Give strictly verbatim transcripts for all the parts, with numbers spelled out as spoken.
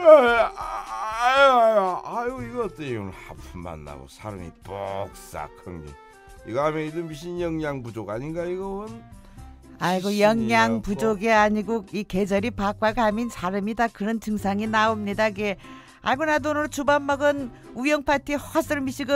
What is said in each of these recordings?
아유, 아유, 이거 어때? 오늘 하품만 나고 사람이 뻑싹한 게 이거 하면 이거 미신 영양 부족 아닌가 이건? 아이고 영양 부족이 아니고 이 계절이 바꿔가면 사람이 다 그런 증상이 나옵니다. 게 아이고 나도 오늘 주밥 먹은 우영 파티 헛설 미시고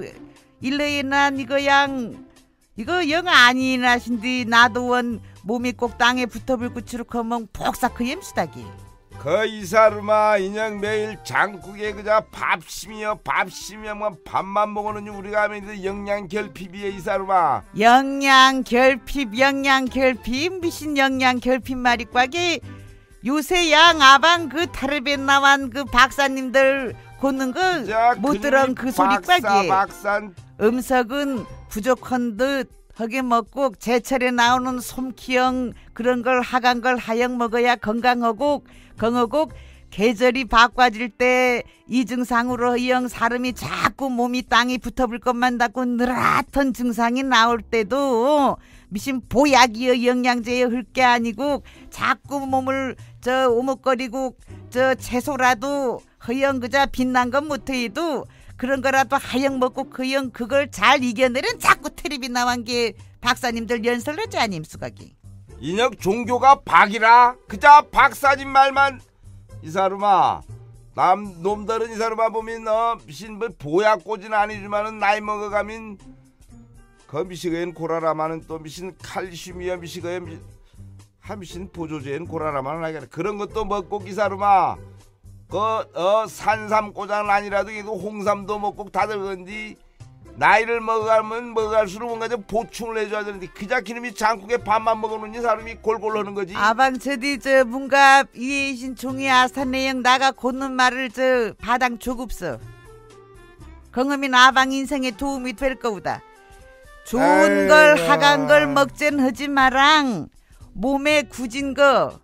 일레에 난 이거 양 이거 영 아니나신디 나도 원 몸이 꼭 땅에 붙어불고 추룩하면 폭삭 그 엠수다기. 그 이사르마 인형 매일 장국에 그자 밥심이여 밥심이여 뭐 밥만 먹어는 우리가 하면 영양 결핍이여 이사르마. 영양 결핍 영양 결핍 미신 영양 결핍 말이과기. 요새 양 아방 그 타르베 나완 그 박사님들 고는 거 못 들은 그 소리과기. 박산 음석은 부족한 듯 허게 먹고 제철에 나오는 솜키형 그런 걸 하간 걸 하영 먹어야 건강하고 건하고 계절이 바꿔질 때 이 증상으로 이영 사람이 자꾸 몸이 땅에 붙어볼 것만 닿고 느рат한 증상이 나올 때도 미신 보약이여 영양제여 흘 게 아니고 자꾸 몸을 저 오목거리고 저 채소라도 허영 그자 빛난 건 못해도 그런 거라도 하영 먹고 그영 그걸 잘 이겨내는 자꾸 테레비 나온 게 박사님들 연설하지 아님 수각이. 인혁 종교가 박이라 그자 박사님 말만 이사루마 남 놈들은 이사루마 보면 어 미신 뭐 보약 꽂이는 아니지만은 나이 먹어가면 그 미시거엔 고라라마는 또 미신 칼슘이야 미시거엔 미신, 하 미신 보조제엔 고라라마는 아니라 그런 것도 먹고 이사루마 그 어 산삼 고장 아니라도 이거 홍삼도 먹고 다들 그런디 나이를 먹어가면 먹어갈수록 뭔가 좀 보충을 해줘야 되는데 그자 기름이 장국에 밥만 먹어놓니 사람이 골골 하는 거지. 아방 저디 저 뭔가 이신 종이 아산내영 나가 걷는 말을 저 바당 조급서 경험인 아방 인생에 도움이 될 거보다 좋은 에이, 걸 하간 걸 먹젠 하지 마랑 몸에 굳은 거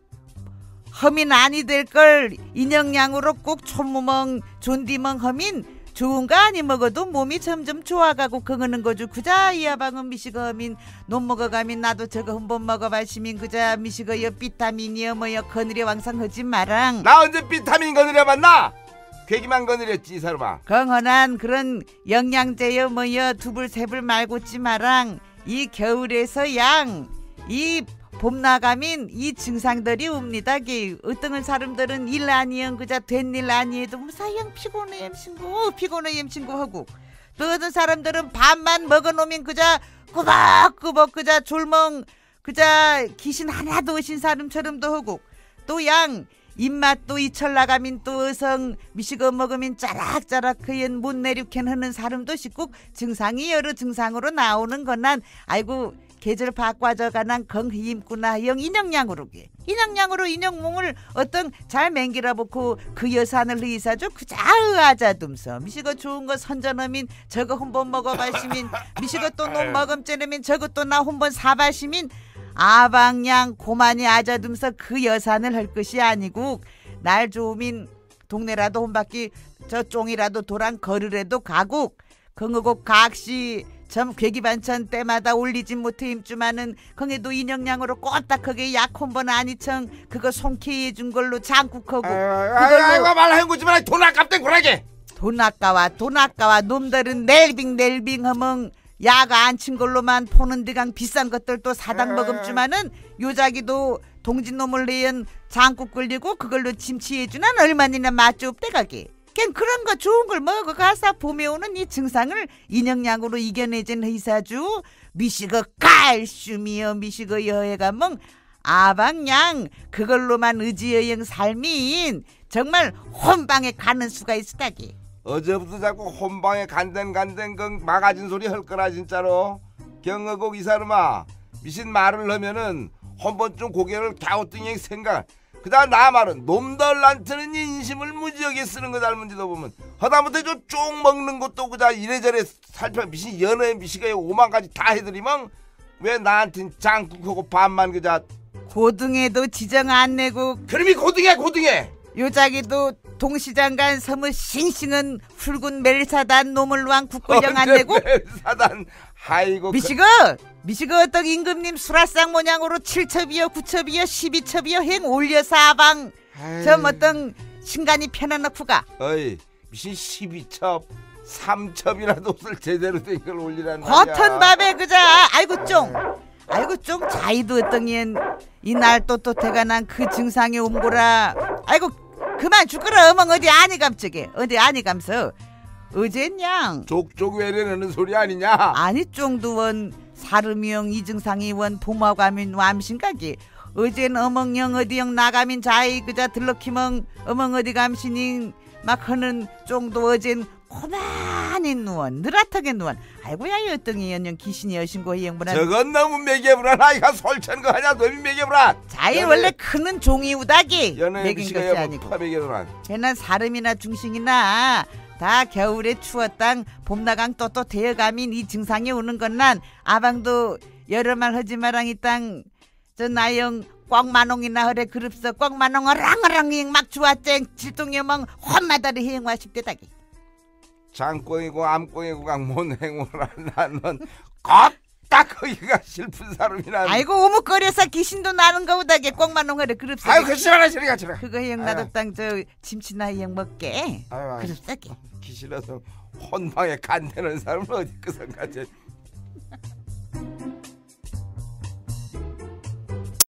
허민 아니 될 걸 인형량으로 꼭 촌무멍 존디멍 허민 좋은 거 아니 먹어도 몸이 점점 좋아가고 그거는 거죠. 그자 이하방은 미시거 허민 논 먹어가민 나도 저거 한번 먹어봐 시민 그자 미시거여 비타민이여 뭐여 거느려 왕상하지 마랑. 나 언제 비타민 거느려 봤나? 괴기만 거느렸지 이 사람아. 건헌한 그런 영양제여 뭐여 두불 세불 말고지 마랑. 이 겨울에서 양 이 봄 나가면 이 증상들이 옵니다. 어떤 사람들은 일 아니영 그자 된 일 아니해도 무사형 피곤해 엠친구 피곤해 엠친구 하고 또 어떤 사람들은 밥만 먹어놓으면 그자 꾸벅꾸벅 그자 졸멍 그자 귀신 하나도 오신 사람처럼도 하고 또 양 입맛도 이철 나가면 또 어성 미시거 먹으면 짜락짜락 그연 못 내륙캔 하는 사람도 있고 증상이 여러 증상으로 나오는 건난 아이고 계절 바꿔져가난 건힘구나 영 인형량으로게 인형량으로 인형몸을 어떤 잘 맹기라 보고 그 여산을 의사죠 그자의아자둠서 미시거 좋은 거 선전하민 저거 한번 먹어봐시민 미시거 또 놈 먹음째라민 저거 또 나 한번 사봐시민 아방양 고만이 아자둠서 그 여산을 할 것이 아니고 날 좋으민 동네라도 혼바퀴 저 쫑이라도 도랑 걸으래도 가고 긍어고 각시 점 괴기반찬 때마다 올리지 못해 임주마는 거기도 인형량으로 꼬딱하게 약 한 번 아니청 그거 송케 해준 걸로 장국하고 그걸로 아이고 말라 헹구지 마라 돈 아깝대 고라게 돈 아까워 돈 아까워 놈들은 넬빙 넬빙 하면 약 안 친 걸로만 포는 데강 비싼 것들 또 사당 먹음주마는 요자기도 동진놈을 내연 장국 끓리고 그걸로 침치해주난 얼마나 맛이 없대가게 걘 그런 거 좋은 걸 먹어 가서 봄에 오는 이 증상을 인형량으로 이겨내진 의사주 미시거 칼슘이여 미시거 여해가 멍 아방양 그걸로만 의지여행 삶인 정말 혼방에 가는 수가 있으다기. 어제부터 자꾸 혼방에 간댄 간댄 그 막아진 소리 할 거라 진짜로. 경어곡 이 사람아 미신 말을 하면은 한 번쯤 고개를 갸우뚱이 생각 그다 나 말은 놈들한테는 인심을 무지하게 쓰는 거 닮은지도 보면 하다못해 저 쪽 먹는 것도 그자 이래저래 살펴 미신 연애 미시가 오만 가지 다 해드리면 왜 나한텐 장국하고 밥만 그자 고등에도 지정 안 내고 그럼이 고등해 고등해 요자기도 동시장간 서무 싱싱한 붉은 멜사단 노물왕 국고령 안 내고 멜사단 아이고 미시거 미시거 어떤 임금님 수라상 모양으로 칠 첩이여 구 첩이여 십이 첩이여 행 올려서 아방 저 어떤 친간이 편해놓고 가. 어이 무슨 십이 첩 삼 첩이라도 옷을 제대로 된 걸 올리란 말이야. 겉은 밥에 그자. 아이고 쫑 아이고 쫑 자이도 어떤 이날 또또태가 난 그 증상이 옴고라. 아이고 그만 죽거라. 어멍 어디 아니 감쪽에 어디 아니 감서 어젠양 족족 외래는 소리 아니냐. 아니 쫑두원 사르미영 이 증상이 원 봄화가민 왬신가기. 어젠 어멍영 어디영 나가민 자이 그자 들럭히멍 어멍 어디 감시닝 막 하는 쫑도 어젠 고만히 누원 느라하게 누원. 아이고야 이 어떤 연령 귀신이 여신고 이행보나. 저건 너무 매개불안. 아이가 솔찬 거 하냐. 너무 매개불안. 자이 원래 크는 종이 우다기 연애 매긴 것이 아니고. 파매개불안. 걔는 사름이나 중식이나 다 겨울에 추웠당 봄나강 또또 대여감인 이 증상이 오는 건 난 아방도 여름말 하지마랑 이 땅 저 나영 꽝만홍이나 허래 그룹서 꽝만홍 어랑어랑 막 주왔쨍 질동여멍 혼마다리 행화 십대다기. 장꽁이고 암꽁이고 각뭔 행운을 나는 걷다 거기가 슬픈 사람이란. 아이고 오목거려서 귀신도 나는 거보다게 꽝만홍 허래 그룹서. 아이고 그 싫어라 싫어라 싫어. 그거 형 나도 땅 저 짐치나 형 먹게. 아유, 그룹서기. 귀신이라서 혼방에 간대는 사람은 어디 그 상가지.